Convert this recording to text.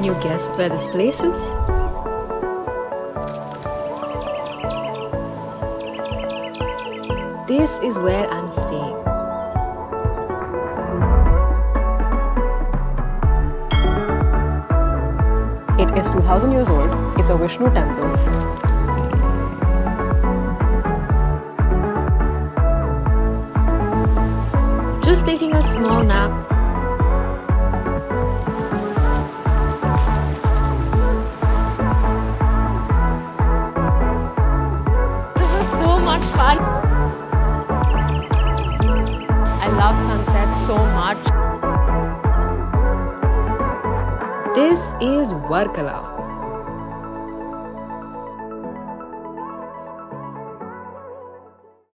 Can you guess where this place is? This is where I'm staying. It is 2000 years old. It's a Vishnu temple. Just taking a small nap. This is so much fun. I love sunset so much. This is Varkala.